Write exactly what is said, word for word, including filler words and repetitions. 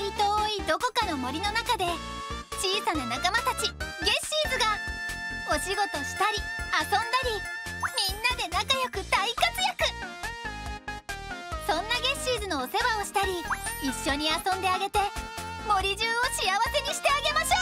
遠いどこかの森の中で小さな仲間たちゲッシーズがお仕事したり遊んだりみんなで仲良く大活躍。そんなゲッシーズのお世話をしたり一緒に遊んであげて森中を幸せにしてあげましょう。